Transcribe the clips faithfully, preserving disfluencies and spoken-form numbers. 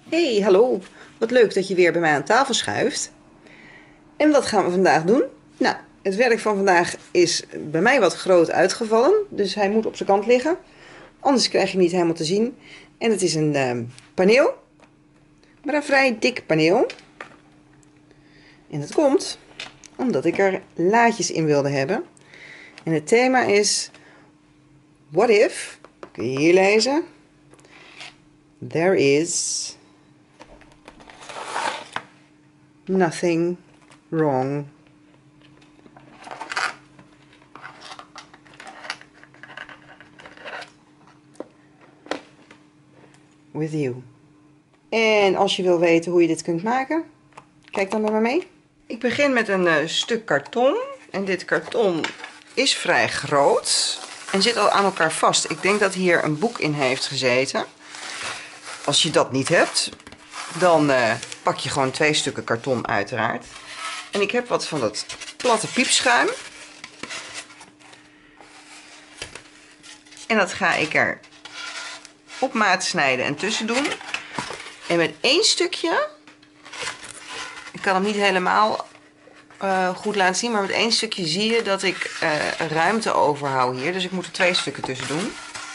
Hey, hallo. Wat leuk dat je weer bij mij aan tafel schuift. En wat gaan we vandaag doen? Nou, het werk van vandaag is bij mij wat groot uitgevallen, dus hij moet op zijn kant liggen. Anders krijg je hem niet helemaal te zien. En het is een uh, paneel, maar een vrij dik paneel. En dat komt omdat ik er laadjes in wilde hebben. En het thema is What if, kun je hier lezen, there is nothing wrong with you. En als je wil weten hoe je dit kunt maken, kijk dan met me mee. Ik begin met een uh, stuk karton. En dit karton is vrij groot en zit al aan elkaar vast. Ik denk dat hier een boek in heeft gezeten. Als je dat niet hebt, dan uh, pak je gewoon twee stukken karton uiteraard. En ik heb wat van dat platte piepschuim. En dat ga ik er op maat snijden en tussen doen. En met één stukje, ik kan hem niet helemaal uh, goed laten zien, maar met één stukje zie je dat ik uh, ruimte overhoud hier. Dus ik moet er twee stukken tussen doen.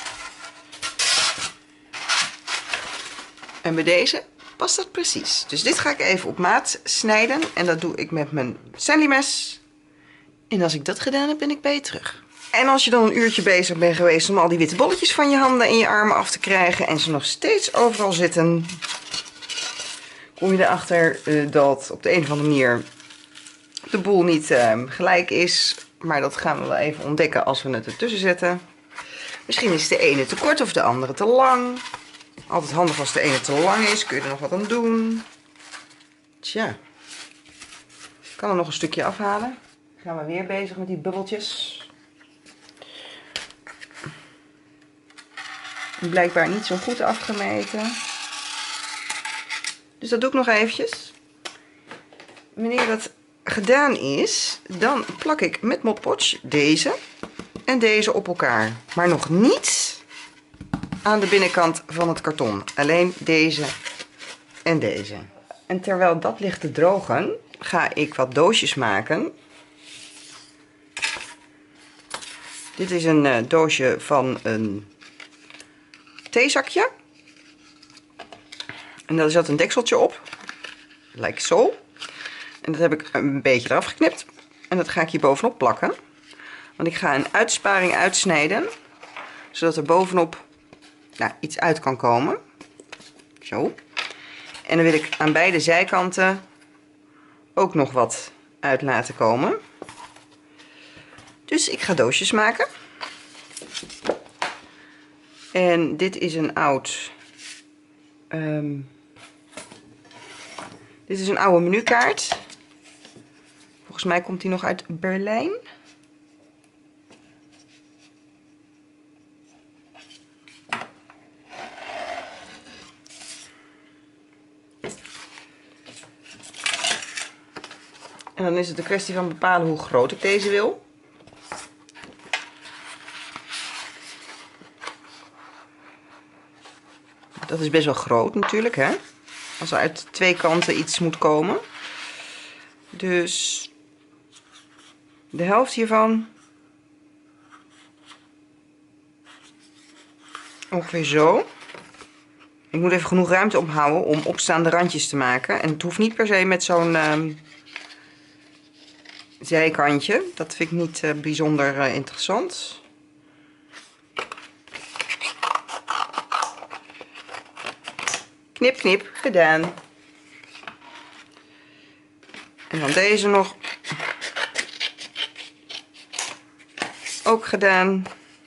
En bij deze past dat precies. Dus dit ga ik even op maat snijden. En dat doe ik met mijn Stanley mes. En als ik dat gedaan heb, ben ik bij je terug. En als je dan een uurtje bezig bent geweest om al die witte bolletjes van je handen en je armen af te krijgen. En ze nog steeds overal zitten. Kom je erachter uh, dat op de een of andere manier de boel niet uh, gelijk is. Maar dat gaan we wel even ontdekken als we het ertussen zetten. Misschien is de ene te kort of de andere te lang. Altijd handig als de ene te lang is. Kun je er nog wat aan doen. Tja. Ik kan er nog een stukje afhalen. Dan gaan we weer bezig met die bubbeltjes. Blijkbaar niet zo goed afgemeten. Dus dat doe ik nog eventjes. Wanneer dat gedaan is, dan plak ik met Mod Podge deze en deze op elkaar. Maar nog niet aan de binnenkant van het karton. Alleen deze en deze. En terwijl dat ligt te drogen, ga ik wat doosjes maken. Dit is een uh, doosje van een theezakje. En daar zat een dekseltje op. Lijkt zo. En dat heb ik een beetje eraf geknipt. En dat ga ik hier bovenop plakken. Want ik ga een uitsparing uitsnijden. Zodat er bovenop nou, iets uit kan komen. Zo. En dan wil ik aan beide zijkanten ook nog wat uit laten komen. Dus ik ga doosjes maken. En dit is een oud... Um, dit is een oude menukaart. Volgens mij komt die nog uit Berlijn. En dan is het een kwestie van bepalen hoe groot ik deze wil. Dat is best wel groot natuurlijk, hè? Als er uit twee kanten iets moet komen. Dus de helft hiervan. Ongeveer zo. Ik moet even genoeg ruimte ophouden om opstaande randjes te maken. En het hoeft niet per se met zo'n um, zijkantje. Dat vind ik niet uh, bijzonder uh, interessant. Knip, knip, gedaan. En dan deze nog. Ook gedaan.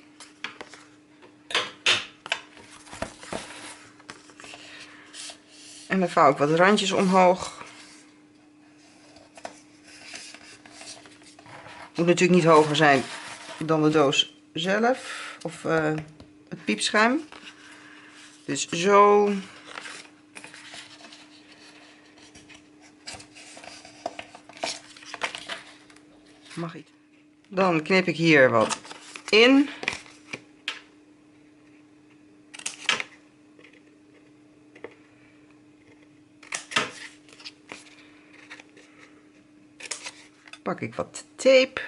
En dan vouw ik wat randjes omhoog. Moet natuurlijk niet hoger zijn dan de doos zelf. Of uh, het piepschuim. Dus zo. Mag iets. Dan knip ik hier wat in. Pak ik wat tape.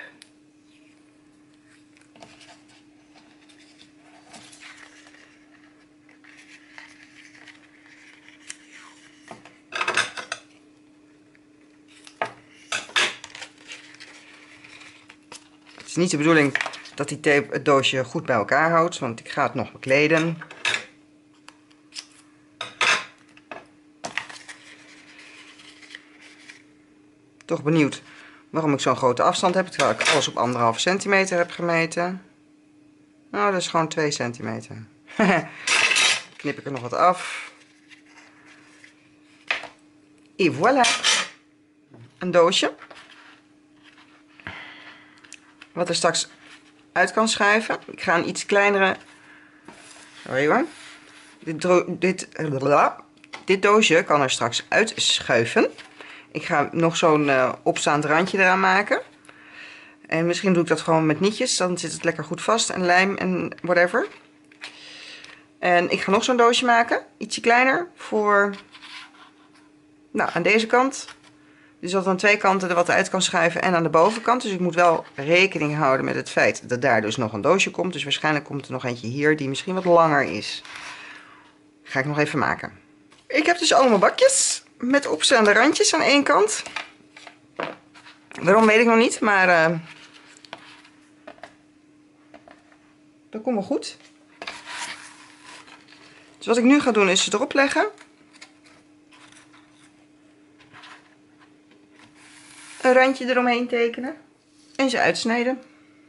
Het is niet de bedoeling dat die tape het doosje goed bij elkaar houdt, want ik ga het nog bekleden. Toch benieuwd waarom ik zo'n grote afstand heb, terwijl ik alles op anderhalve centimeter heb gemeten. Nou, dat is gewoon twee centimeter. Knip ik er nog wat af. Et voilà. Een doosje. Wat er straks uit kan schuiven. Ik ga een iets kleinere... Sorry hoor. Dit, dit, dit doosje kan er straks uitschuiven. Ik ga nog zo'n uh, opstaand randje eraan maken. En misschien doe ik dat gewoon met nietjes. Dan zit het lekker goed vast. En lijm en whatever. En ik ga nog zo'n doosje maken. Ietsje kleiner. Voor... Nou, aan deze kant. Dus dat aan twee kanten er wat uit kan schuiven. En aan de bovenkant. Dus ik moet wel rekening houden met het feit dat daar dus nog een doosje komt. Dus waarschijnlijk komt er nog eentje hier die misschien wat langer is. Ga ik nog even maken. Ik heb dus allemaal bakjes. Met opstaande randjes aan één kant. Waarom weet ik nog niet, maar uh, dat komt wel goed. Dus wat ik nu ga doen is ze erop leggen. Een randje eromheen tekenen. En ze uitsnijden.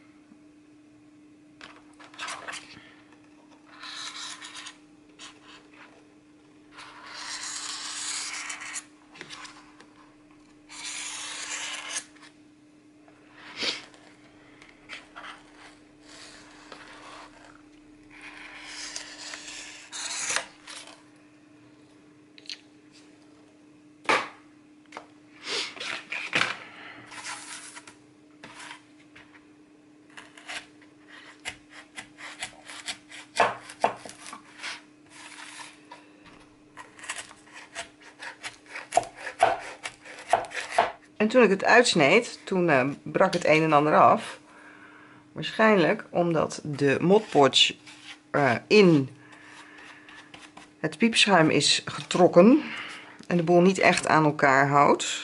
En toen ik het uitsneed, toen uh, brak het een en ander af. Waarschijnlijk omdat de Mod Podge uh, in het piepschuim is getrokken. En de boel niet echt aan elkaar houdt.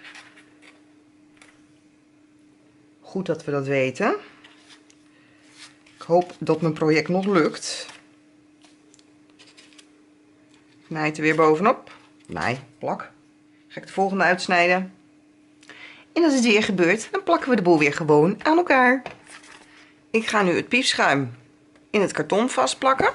Goed dat we dat weten. Ik hoop dat mijn project nog lukt. Naai het er weer bovenop. Naai, plak. Ga ik de volgende uitsnijden. En als het weer gebeurt, dan plakken we de boel weer gewoon aan elkaar. Ik ga nu het piepschuim in het karton vastplakken.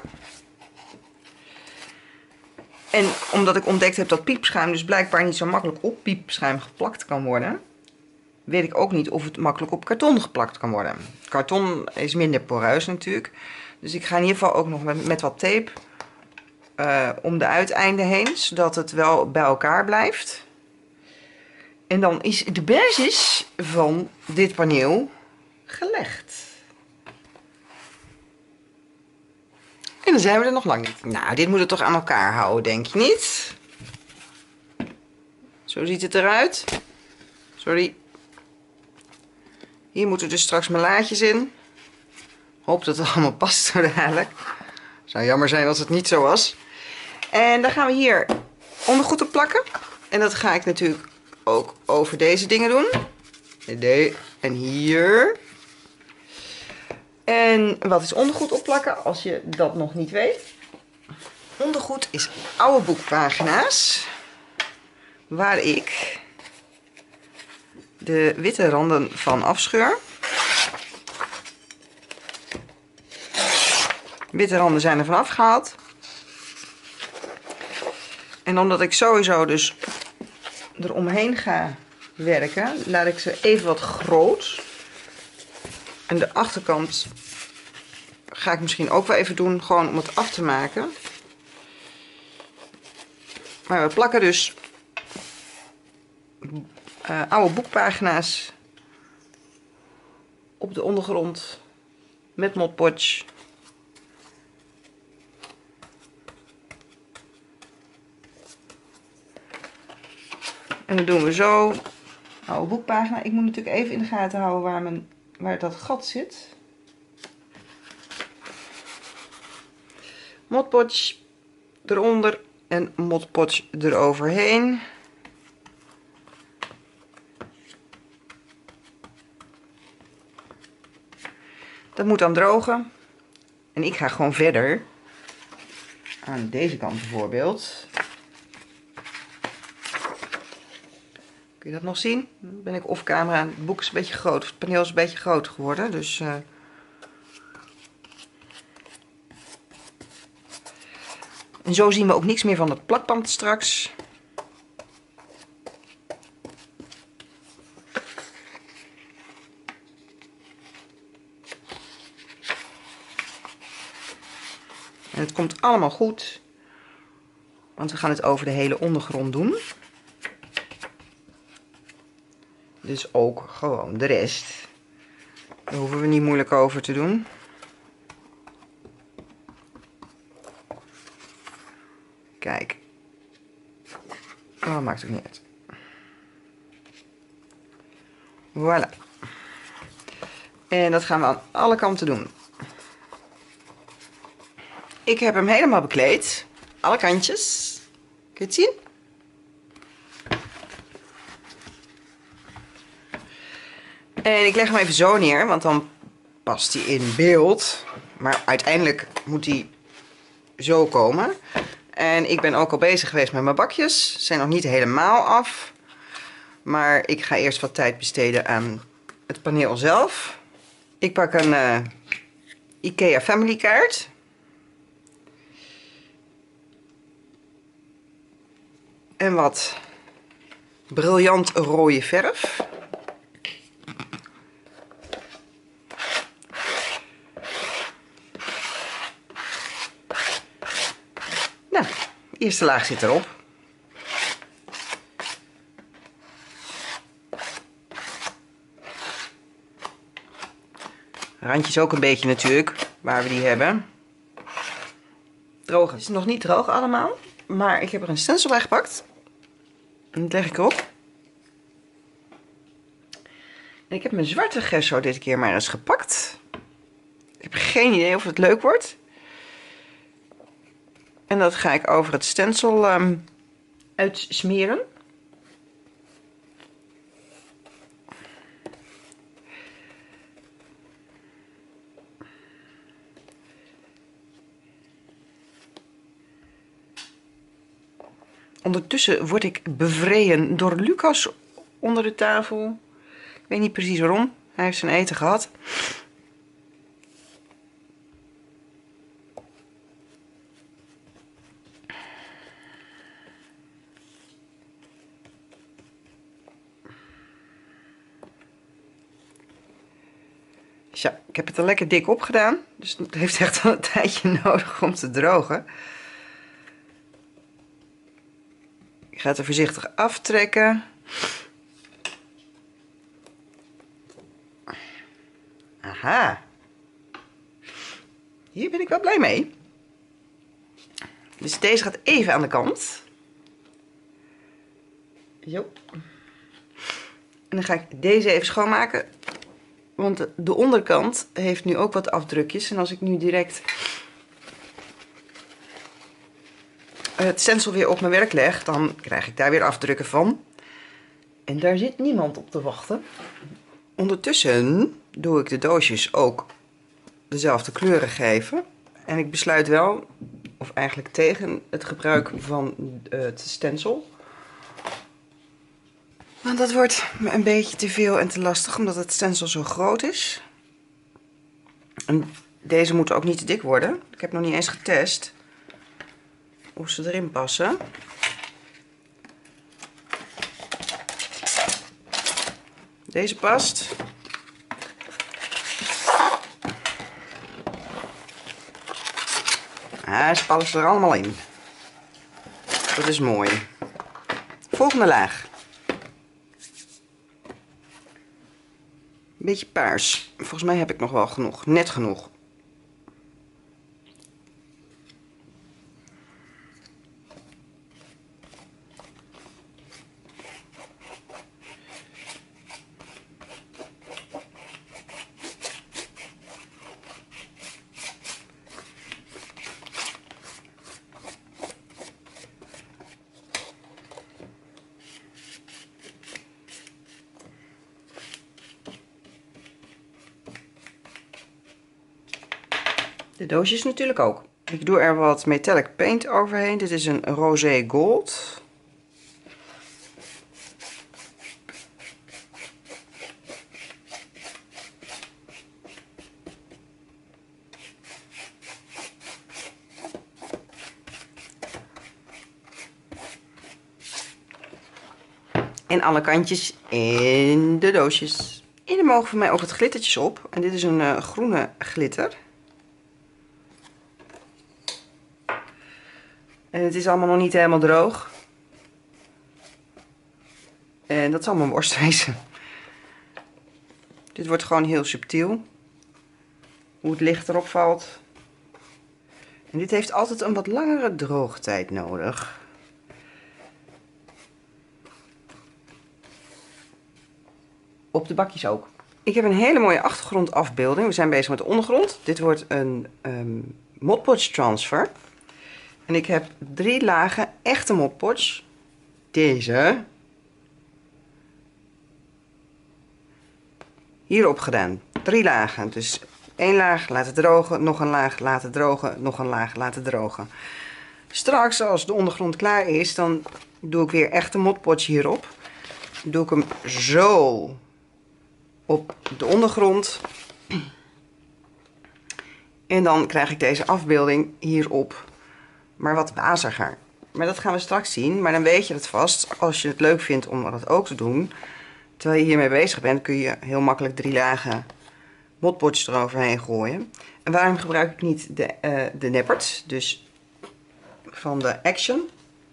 En omdat ik ontdekt heb dat piepschuim dus blijkbaar niet zo makkelijk op piepschuim geplakt kan worden, weet ik ook niet of het makkelijk op karton geplakt kan worden. Karton is minder poreus natuurlijk. Dus ik ga in ieder geval ook nog met, met wat tape uh, om de uiteinden heen, zodat het wel bij elkaar blijft. En dan is de basis van dit paneel gelegd. En dan zijn we er nog lang niet. Nou, dit moet het toch aan elkaar houden, denk je niet? Zo ziet het eruit. Sorry. Hier moeten dus straks mijn laadjes in. Hoop dat het allemaal past zo dadelijk. Zou jammer zijn als het niet zo was. En dan gaan we hier ondergoed op plakken. En dat ga ik natuurlijk ook over deze dingen doen. En hier. En wat is ondergoed opplakken als je dat nog niet weet? Ondergoed is oude boekpagina's waar ik de witte randen van afscheur. Witte randen zijn er vanaf gehaald. En omdat ik sowieso dus eromheen ga werken, laat ik ze even wat groot. En de achterkant ga ik misschien ook wel even doen, gewoon om het af te maken. Maar we plakken dus uh, oude boekpagina's op de ondergrond met Mod Podge. En dat doen we zo. Oude boekpagina. Ik moet natuurlijk even in de gaten houden waar, mijn, waar dat gat zit. Mod Podge eronder en Mod Podge eroverheen. Dat moet dan drogen. En ik ga gewoon verder. Aan deze kant bijvoorbeeld. Kun je dat nog zien? Dan ben ik off camera. Het boek is een beetje groot. Het paneel is een beetje groot geworden. Dus... Uh... En zo zien we ook niks meer van het plakband straks. En het komt allemaal goed. Want we gaan het over de hele ondergrond doen. Dus ook gewoon de rest. Daar hoeven we niet moeilijk over te doen. Kijk. Oh, maakt ook niet uit. Voilà. En dat gaan we aan alle kanten doen. Ik heb hem helemaal bekleed. Alle kantjes. Kun je het zien? En ik leg hem even zo neer, want dan past hij in beeld. Maar uiteindelijk moet hij zo komen. En ik ben ook al bezig geweest met mijn bakjes. Ze zijn nog niet helemaal af. Maar ik ga eerst wat tijd besteden aan het paneel zelf. Ik pak een uh, IKEA Family kaart. En wat briljant rode verf. Nou, de eerste laag zit erop. Randjes ook een beetje natuurlijk, waar we die hebben. Droog. Het is nog niet droog allemaal, maar ik heb er een stencil bij gepakt. En dat leg ik erop. En ik heb mijn zwarte gesso dit keer maar eens gepakt. Ik heb geen idee of het leuk wordt. En dat ga ik over het stencil um, uitsmeren. Ondertussen word ik bevreden door Lucas onder de tafel. Ik weet niet precies waarom. Hij heeft zijn eten gehad. Ja, ik heb het er lekker dik op gedaan. Dus het heeft echt wel een tijdje nodig om te drogen. Ik ga het er voorzichtig aftrekken. Aha. Hier ben ik wel blij mee. Dus deze gaat even aan de kant. Zo. En dan ga ik deze even schoonmaken. Want de onderkant heeft nu ook wat afdrukjes. En als ik nu direct het stencil weer op mijn werk leg, dan krijg ik daar weer afdrukken van. En daar zit niemand op te wachten. Ondertussen doe ik de doosjes ook dezelfde kleuren geven. En ik besluit wel, of eigenlijk tegen het gebruik van het stencil. Want dat wordt me een beetje te veel en te lastig, omdat het stencil zo groot is. En deze moeten ook niet te dik worden. Ik heb nog niet eens getest of ze erin passen. Deze past. Ah, ze passen er allemaal in. Dat is mooi. Volgende laag. Een beetje paars. Volgens mij heb ik nog wel genoeg. Net genoeg. De doosjes natuurlijk ook. Ik doe er wat metallic paint overheen. Dit is een rosé gold. En alle kantjes in de doosjes. En er mogen voor mij ook wat glittertjes op. En dit is een uh, groene glitter. En het is allemaal nog niet helemaal droog. En dat zal mijn worst wezen. Dit wordt gewoon heel subtiel. Hoe het licht erop valt. En dit heeft altijd een wat langere droogtijd nodig. Op de bakjes ook. Ik heb een hele mooie achtergrondafbeelding. We zijn bezig met de ondergrond. Dit wordt een um, Mod Podge transfer. En ik heb drie lagen echte Mod Podge. Deze. Hierop gedaan. Drie lagen. Dus één laag laten drogen. Nog een laag laten drogen. Nog een laag laten drogen. Straks als de ondergrond klaar is. Dan doe ik weer echte Mod Podge hierop. Doe ik hem zo op de ondergrond. En dan krijg ik deze afbeelding hierop. Maar wat waziger. Maar dat gaan we straks zien. Maar dan weet je het vast. Als je het leuk vindt om dat ook te doen. Terwijl je hiermee bezig bent, kun je heel makkelijk drie lagen Mod Podge eroverheen gooien. En waarom gebruik ik niet de, uh, de Neppert? Dus van de Action.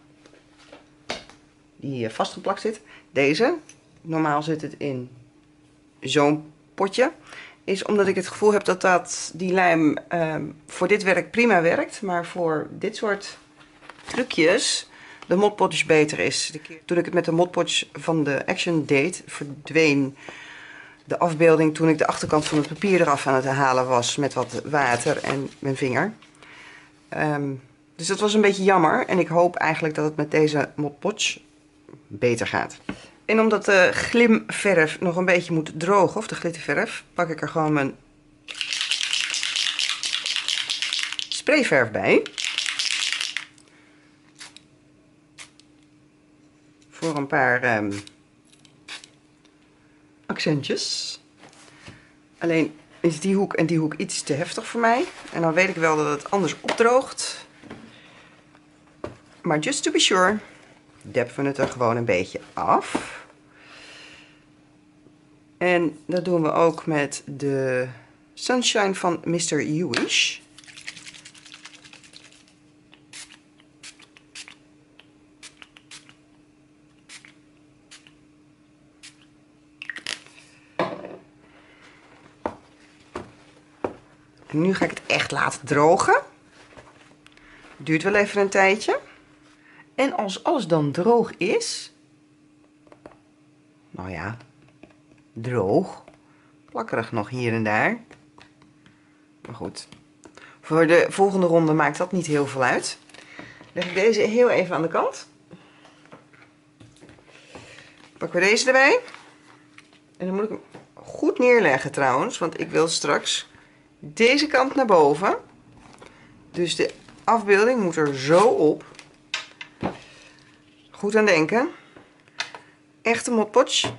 Die hier vastgeplakt zit. Deze. Normaal zit het in zo'n potje. Is omdat ik het gevoel heb dat, dat die lijm uh, voor dit werk prima werkt. Maar voor dit soort trucjes de Mod Podge beter is. De keer toen ik het met de Mod Podge van de Action deed, verdween de afbeelding toen ik de achterkant van het papier eraf aan het halen was met wat water en mijn vinger. Um, dus dat was een beetje jammer. En ik hoop eigenlijk dat het met deze Mod Podge beter gaat. En omdat de glimverf nog een beetje moet drogen, of de glitterverf, pak ik er gewoon mijn sprayverf bij. Voor een paar um, accentjes. Alleen is die hoek en die hoek iets te heftig voor mij. En dan weet ik wel dat het anders opdroogt. Maar just to be sure, deppen we het er gewoon een beetje af. En dat doen we ook met de Sunshine van mister Hewish. En nu ga ik het echt laten drogen. Duurt wel even een tijdje. En als alles dan droog is, nou ja, droog, plakkerig nog hier en daar. Maar goed, voor de volgende ronde maakt dat niet heel veel uit. Leg ik deze heel even aan de kant. Pakken we deze erbij. En dan moet ik hem goed neerleggen trouwens, want ik wil straks deze kant naar boven. Dus de afbeelding moet er zo op. Goed aan denken. Echte Mod Podge.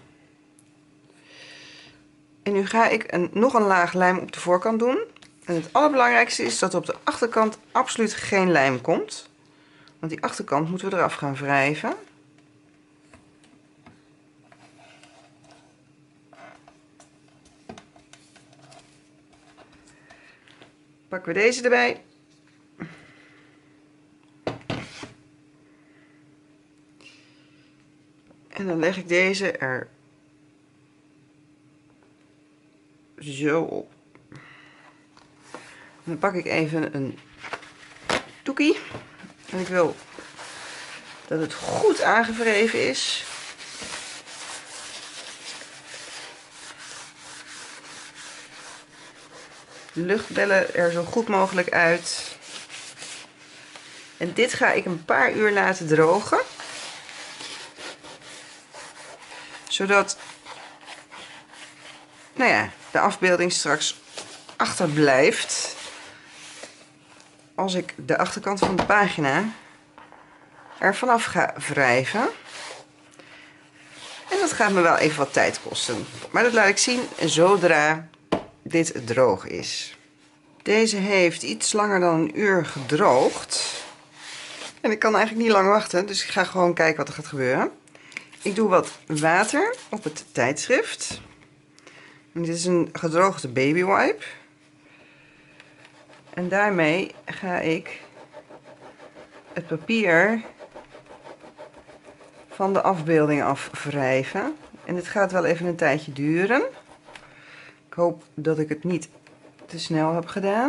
En nu ga ik een, nog een laag lijm op de voorkant doen. En het allerbelangrijkste is dat er op de achterkant absoluut geen lijm komt. Want die achterkant moeten we eraf gaan wrijven. Pakken we deze erbij. En dan leg ik deze er zo op. En dan pak ik even een doekie. En ik wil dat het goed aangewreven is. De luchtbellen er zo goed mogelijk uit. En dit ga ik een paar uur laten drogen. Zodat, nou ja, de afbeelding straks achterblijft. als ik de achterkant van de pagina er vanaf ga wrijven. En dat gaat me wel even wat tijd kosten. Maar dat laat ik zien zodra dit droog is. Deze heeft iets langer dan een uur gedroogd. En ik kan eigenlijk niet lang wachten, dus ik ga gewoon kijken wat er gaat gebeuren. Ik doe wat water op het tijdschrift. En dit is een gedroogde baby wipe. En daarmee ga ik het papier van de afbeelding afwrijven. En dit gaat wel even een tijdje duren. Ik hoop dat ik het niet te snel heb gedaan.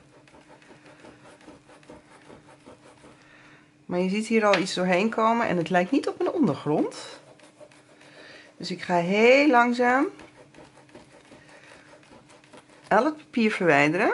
Maar je ziet hier al iets doorheen komen en het lijkt niet op een ondergrond. Dus ik ga heel langzaam al het papier verwijderen.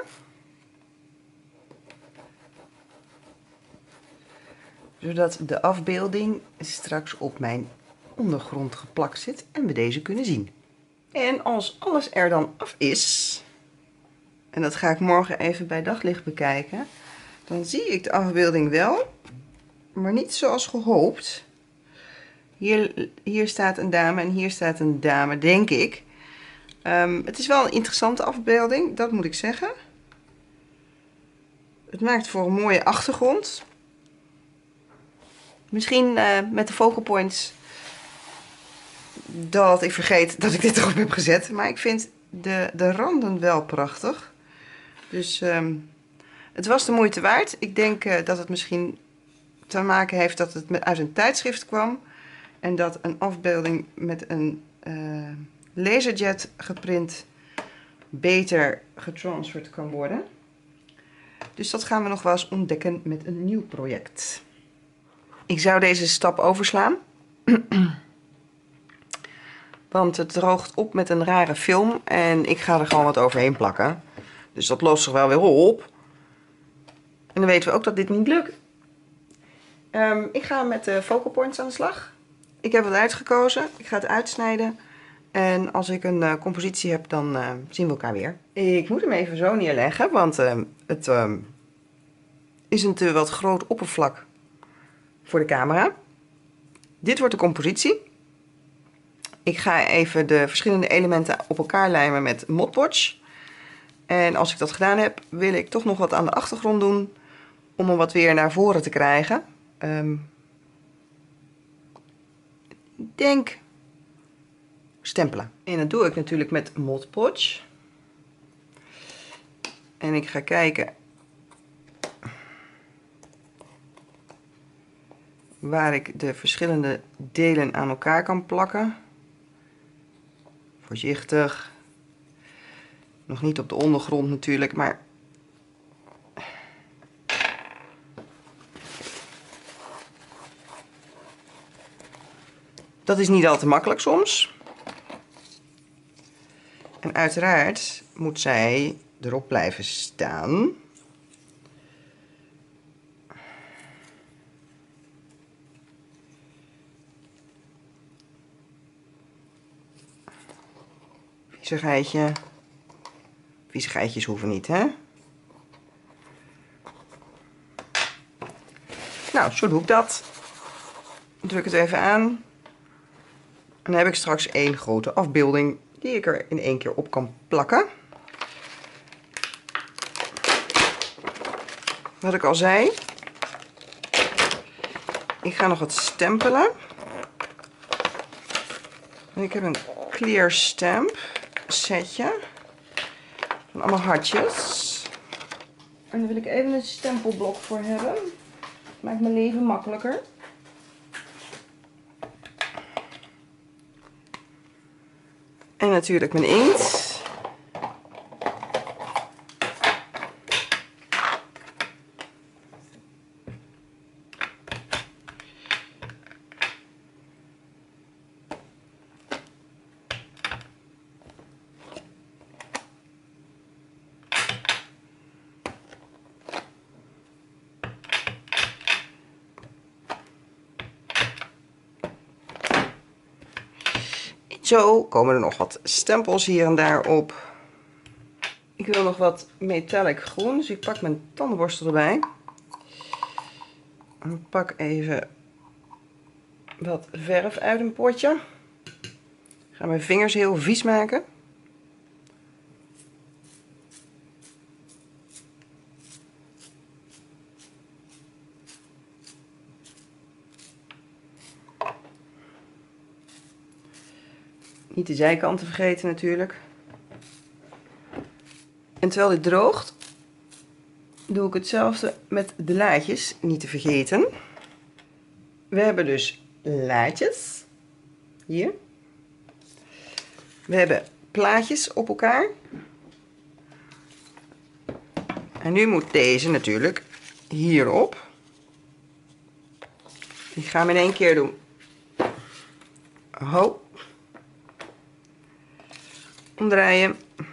Zodat de afbeelding straks op mijn ondergrond geplakt zit en we deze kunnen zien. En als alles er dan af is, en dat ga ik morgen even bij daglicht bekijken, dan zie ik de afbeelding wel, maar niet zoals gehoopt. Hier, hier staat een dame en hier staat een dame, denk ik. Um, het is wel een interessante afbeelding, dat moet ik zeggen. Het maakt voor een mooie achtergrond. Misschien uh, met de focal points dat ik vergeet dat ik dit erop heb gezet. Maar ik vind de, de randen wel prachtig. Dus um, het was de moeite waard. Ik denk uh, dat het misschien te maken heeft dat het uit een tijdschrift kwam. En dat een afbeelding met een uh, laserjet geprint beter getransferd kan worden. Dus dat gaan we nog wel eens ontdekken met een nieuw project. Ik zou deze stap overslaan. Want het droogt op met een rare film. En ik ga er gewoon wat overheen plakken. Dus dat lost zich wel weer op. En dan weten we ook dat dit niet lukt. Um, ik ga met de focal points aan de slag. Ik heb het uitgekozen. Ik ga het uitsnijden. En als ik een uh, compositie heb, dan uh, zien we elkaar weer. Ik moet hem even zo neerleggen. Want uh, het uh, is een te wat groot oppervlak voor de camera. Dit wordt de compositie. Ik ga even de verschillende elementen op elkaar lijmen met Mod Podge. En als ik dat gedaan heb, wil ik toch nog wat aan de achtergrond doen. Om hem wat weer naar voren te krijgen. Um, ik denk stempelen. En dat doe ik natuurlijk met Mod Podge. En ik ga kijken waar ik de verschillende delen aan elkaar kan plakken. Voorzichtig. Nog niet op de ondergrond natuurlijk, maar dat is niet al te makkelijk soms. En uiteraard moet zij erop blijven staan. Viezigheidje. Viezigheidjes hoeven niet, hè? Nou, zo doe ik dat. Druk het even aan. En dan heb ik straks één grote afbeelding die ik er in één keer op kan plakken. Wat ik al zei. Ik ga nog wat stempelen. En ik heb een clear stamp setje. Van allemaal hartjes. En daar wil ik even een stempelblok voor hebben. Maakt mijn leven makkelijker. En natuurlijk mijn inkt. Zo komen er nog wat stempels hier en daar op. Ik wil nog wat metallic groen, dus ik pak mijn tandenborstel erbij. En pak even wat verf uit een potje. Ik ga mijn vingers heel vies maken. Niet de zijkanten vergeten natuurlijk. En terwijl dit droogt, doe ik hetzelfde met de laadjes, niet te vergeten. We hebben dus laadjes, hier. We hebben plaatjes op elkaar. En nu moet deze natuurlijk hierop. Ik ga hem in één keer doen. Ho. Omdraaien.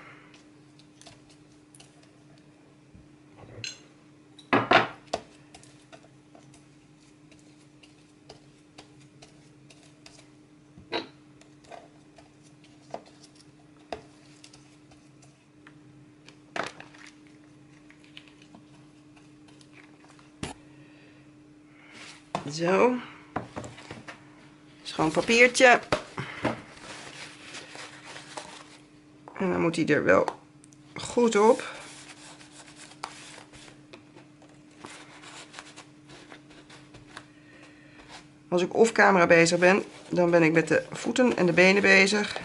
Zo. Schoon papiertje. En dan moet hij er wel goed op. Als ik off camera bezig ben, dan ben ik met de voeten en de benen bezig.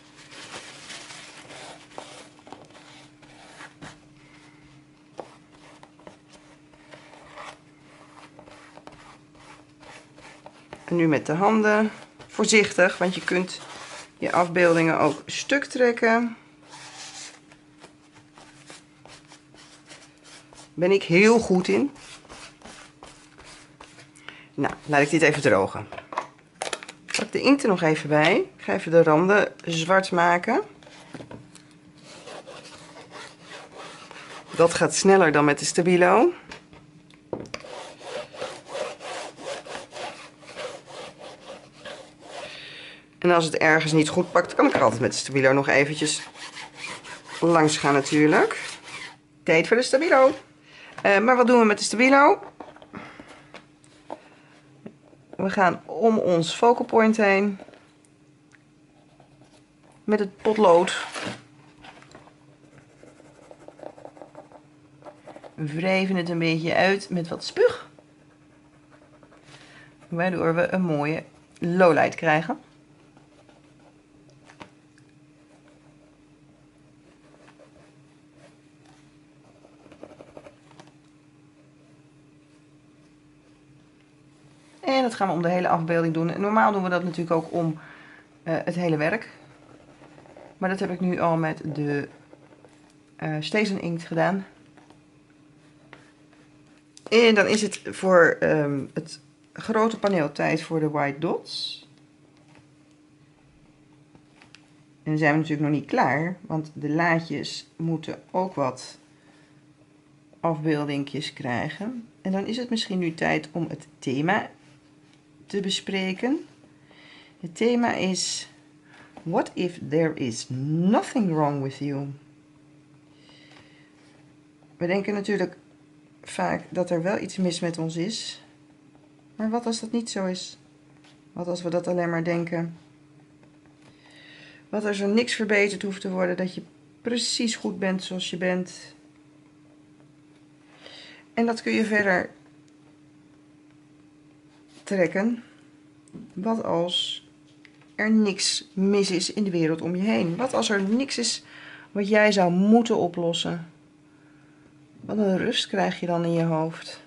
En nu met de handen. Voorzichtig, want je kunt je afbeeldingen ook stuk trekken. Ben ik heel goed in. Nou, laat ik dit even drogen. Ik pak de inkt er nog even bij. Ik ga even de randen zwart maken. Dat gaat sneller dan met de Stabilo. En als het ergens niet goed pakt, kan ik er altijd met de Stabilo nog eventjes langs gaan natuurlijk. Tijd voor de Stabilo. Uh, maar wat doen we met de Stabilo? We gaan om ons focal point heen met het potlood. We wrijven het een beetje uit met wat spuug. Waardoor we een mooie lowlight krijgen. En dat gaan we om de hele afbeelding doen. En normaal doen we dat natuurlijk ook om uh, het hele werk. Maar dat heb ik nu al met de uh, Stason inkt gedaan. En dan is het voor um, het grote paneel tijd voor de white dots. En dan zijn we natuurlijk nog niet klaar, want de laadjes moeten ook wat afbeeldingjes krijgen. En dan is het misschien nu tijd om het thema te bespreken. Het thema is What if there is nothing wrong with you? We denken natuurlijk vaak dat er wel iets mis met ons is. Maar wat als dat niet zo is? Wat als we dat alleen maar denken? Wat als er niks verbeterd hoeft te worden, dat je precies goed bent zoals je bent? En dat kun je verder trekken. Wat als er niks mis is in de wereld om je heen? Wat als er niks is wat jij zou moeten oplossen? Wat een rust krijg je dan in je hoofd.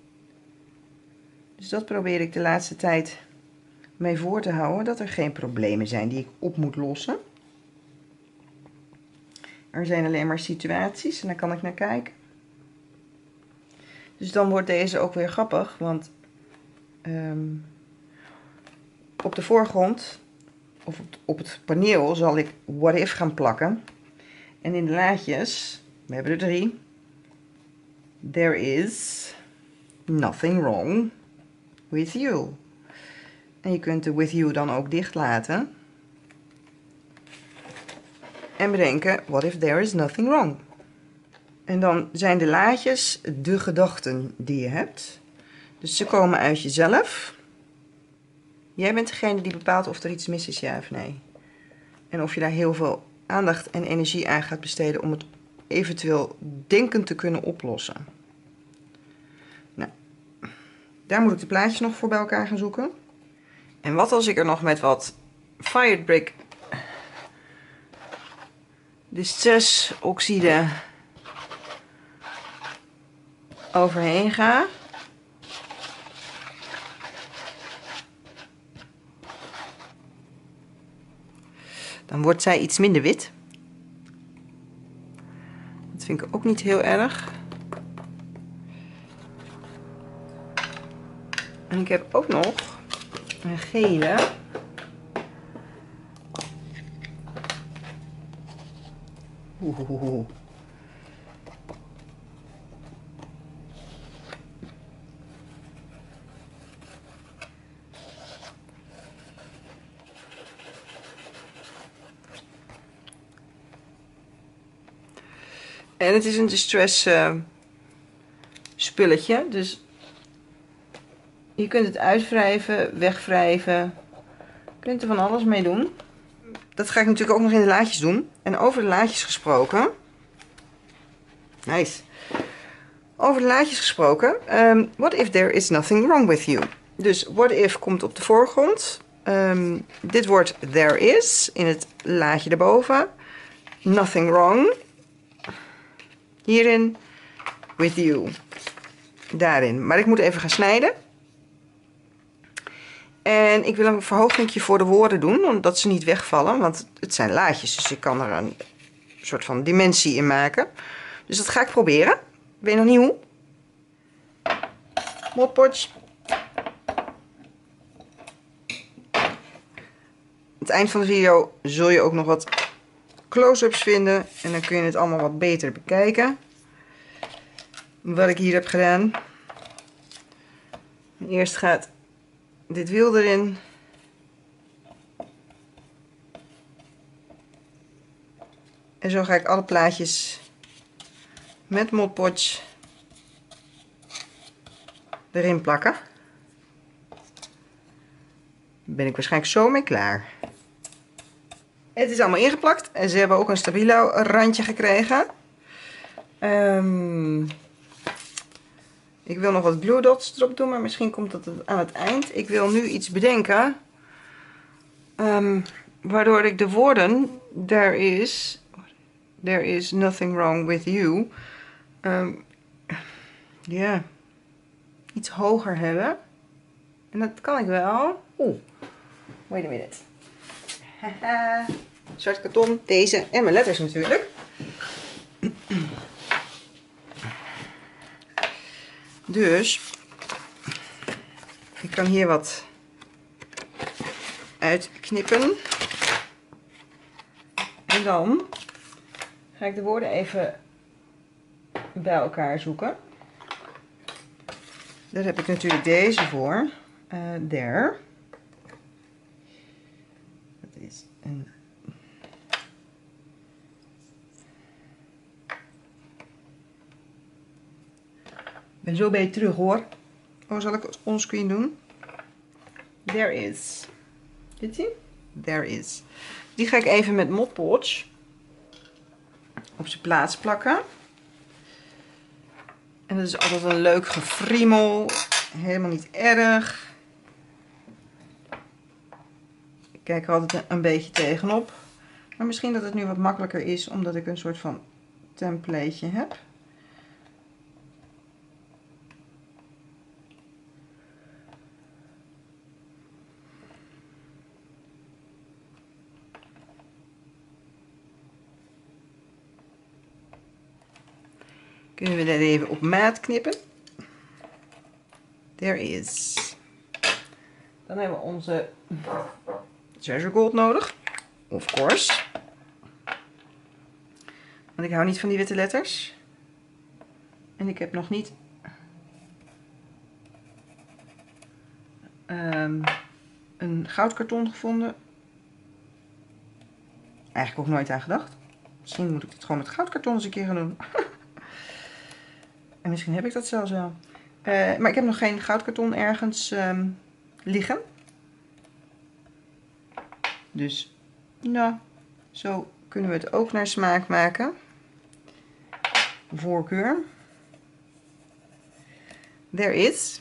Dus dat probeer ik de laatste tijd mee voor te houden. Dat er geen problemen zijn die ik op moet lossen. Er zijn alleen maar situaties en daar kan ik naar kijken. Dus dan wordt deze ook weer grappig. Want um, op de voorgrond, of op het paneel, zal ik what if gaan plakken. En in de laadjes, we hebben er drie. There is nothing wrong with you. En je kunt de with you dan ook dicht laten. En bedenken, what if there is nothing wrong? En dan zijn de laadjes de gedachten die je hebt. Dus ze komen uit jezelf. Jij bent degene die bepaalt of er iets mis is, ja of nee. En of je daar heel veel aandacht en energie aan gaat besteden om het eventueel denkend te kunnen oplossen. Nou, daar moet ik de plaatjes nog voor bij elkaar gaan zoeken. En wat als ik er nog met wat Firebrick Distress oxide overheen ga. Dan wordt zij iets minder wit. Dat vind ik ook niet heel erg. En ik heb ook nog een gele. Oeh. En het is een distress uh, spulletje, dus je kunt het uitwrijven, wegwrijven, je kunt er van alles mee doen. Dat ga ik natuurlijk ook nog in de laadjes doen. En over de laadjes gesproken, nice. Over de laadjes gesproken, um, what if there is nothing wrong with you? Dus what if komt op de voorgrond. Um, dit wordt there is in het laadje daarboven. Nothing wrong. Hierin, with you. Daarin. Maar ik moet even gaan snijden. En ik wil een verhoogingje voor de woorden doen, omdat ze niet wegvallen. Want het zijn laadjes, dus ik kan er een soort van dimensie in maken. Dus dat ga ik proberen. Ik weet nog niet hoe. Modpodge. Aan het eind van de video zul je ook nog wat close-ups vinden. En dan kun je het allemaal wat beter bekijken. Wat ik hier heb gedaan. Eerst gaat dit wiel erin. En zo ga ik alle plaatjes met Mod Podge erin plakken. Ben ik waarschijnlijk zo mee klaar. Het is allemaal ingeplakt en ze hebben ook een stabilo randje gekregen. Um, ik wil nog wat glue dots erop doen, maar misschien komt dat aan het eind. Ik wil nu iets bedenken, um, waardoor ik de woorden there is, there is nothing wrong with you, um, yeah, iets hoger hebben. En dat kan ik wel. Oeh, wait a minute. Haha. Zwart karton, deze en mijn letters natuurlijk. Dus ik kan hier wat uitknippen. En dan ga ik de woorden even bij elkaar zoeken. Daar heb ik natuurlijk deze voor. Uh, there. Dat is een... Ik ben zo bij je terug hoor. Oh, zal ik het onscreen doen? There is. Dit zie? There is. Die ga ik even met Mod Podge op zijn plaats plakken. En dat is altijd een leuk gefriemel. Helemaal niet erg. Ik kijk er altijd een beetje tegenop. Maar misschien dat het nu wat makkelijker is omdat ik een soort van templateje heb. Kunnen we dat even op maat knippen. There is. Dan hebben we onze Treasure Gold nodig. Of course. Want ik hou niet van die witte letters. En ik heb nog niet um, een goudkarton gevonden. Eigenlijk ook nooit aan gedacht. Misschien moet ik het gewoon met goudkarton eens een keer gaan doen. En misschien heb ik dat zelfs wel. Uh, maar ik heb nog geen goudkarton ergens um, liggen. Dus, nou, zo kunnen we het ook naar smaak maken. Voorkeur. There is.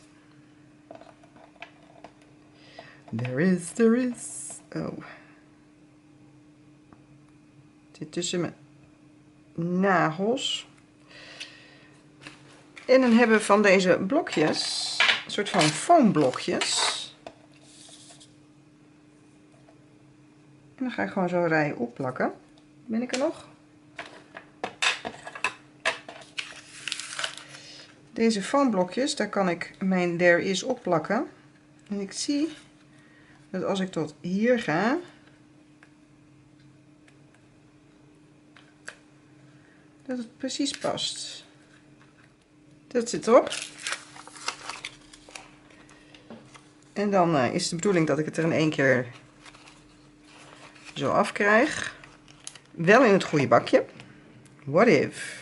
There is, there is. Oh. Het zit tussen mijn nagels. En dan hebben we van deze blokjes, een soort van foamblokjes. En dan ga ik gewoon zo'n rij opplakken. Ben ik er nog? Deze foamblokjes, daar kan ik mijn There Is op plakken. En ik zie dat als ik tot hier ga, dat het precies past. Dat zit erop. En dan uh, is de bedoeling dat ik het er in één keer zo afkrijg. Wel in het goede bakje. What if?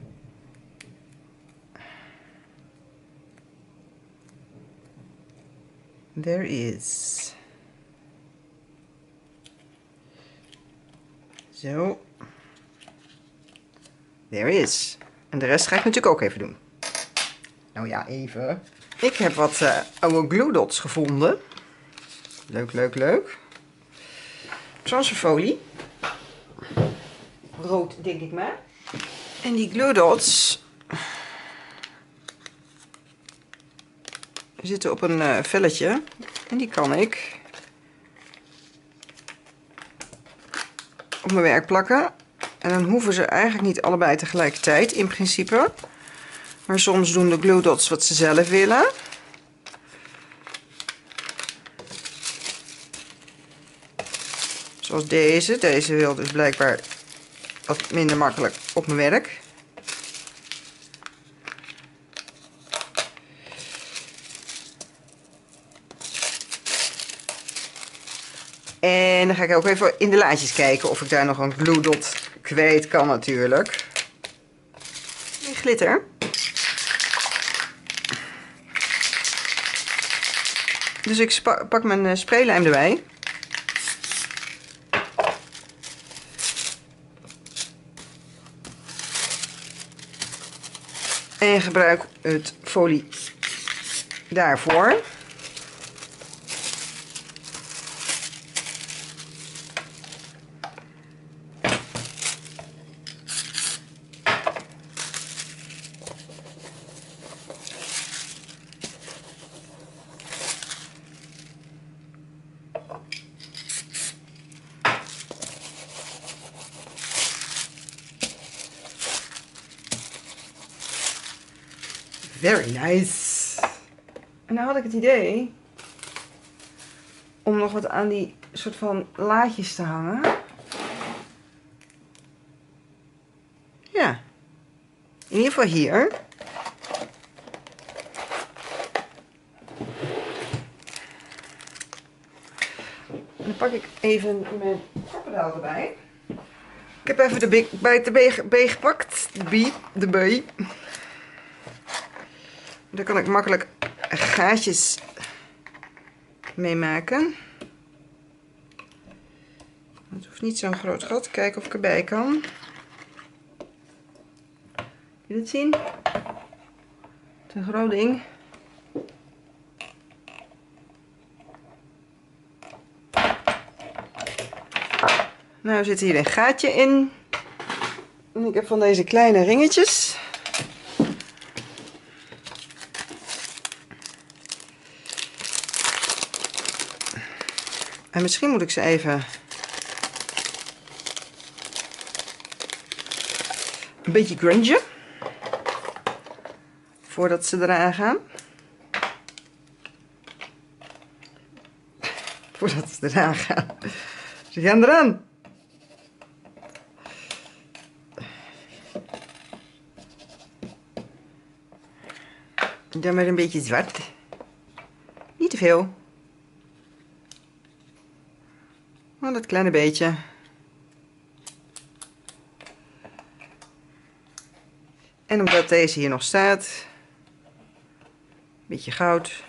There is. Zo. There is. En de rest ga ik natuurlijk ook even doen. Nou ja, even. Ik heb wat uh, oude glue dots gevonden. Leuk, leuk, leuk. Transferfolie. Rood, denk ik maar. En die glue dots zitten op een uh, velletje. En die kan ik op mijn werk plakken. En dan hoeven ze eigenlijk niet allebei tegelijkertijd in principe. Maar soms doen de glue dots wat ze zelf willen. Zoals deze. Deze wil dus blijkbaar wat minder makkelijk op mijn werk. En dan ga ik ook even in de laadjes kijken of ik daar nog een glue dot kwijt kan natuurlijk. En glitter. Dus ik pak mijn spraylijm erbij. En gebruik het folie daarvoor. Very nice. En nou had ik het idee om nog wat aan die soort van laadjes te hangen. Ja. In ieder geval hier. En dan pak ik even mijn koppedaal erbij. Ik heb even de B, bij de B, B gepakt. De B, de B. Daar kan ik makkelijk gaatjes mee maken. Het hoeft niet zo'n groot gat. Kijken of ik erbij kan. Kun je dit zien? Het is een groot ding. Nou zit hier een gaatje in. En ik heb van deze kleine ringetjes. En misschien moet ik ze even een beetje grungen voordat ze eraan gaan. Voordat ze eraan gaan. Ze gaan eraan. Dan maar een beetje zwart. Niet te veel. Maar dat kleine beetje. En omdat deze hier nog staat, beetje goud.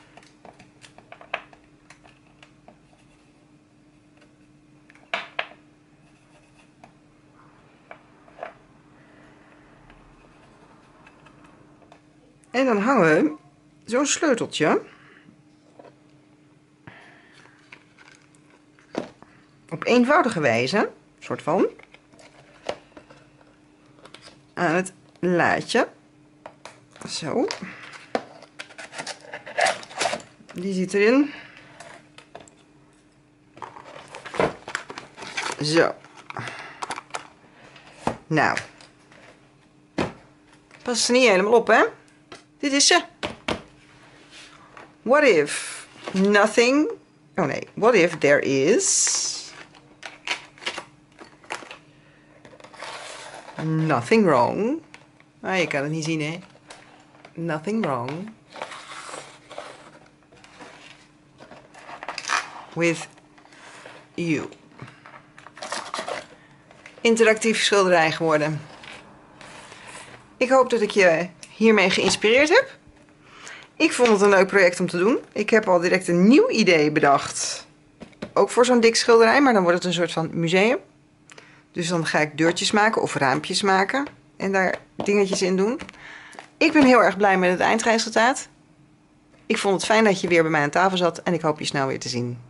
En dan hangen we zo'n sleuteltje op eenvoudige wijze, soort van, aan het laadje. Zo. Die zit erin. Zo. Nou. Past er niet helemaal op, hè? Dit is ze. What if nothing... Oh nee. What if there is... nothing wrong. Ah, je kan het niet zien, hè? Nothing wrong with you. Interactief schilderij geworden. Ik hoop dat ik je hiermee geïnspireerd heb. Ik vond het een leuk project om te doen. Ik heb al direct een nieuw idee bedacht. Ook voor zo'n dik schilderij, maar dan wordt het een soort van museum. Dus dan ga ik deurtjes maken of raampjes maken. En daar dingetjes in doen. Ik ben heel erg blij met het eindresultaat. Ik vond het fijn dat je weer bij mij aan tafel zat. En ik hoop je snel weer te zien.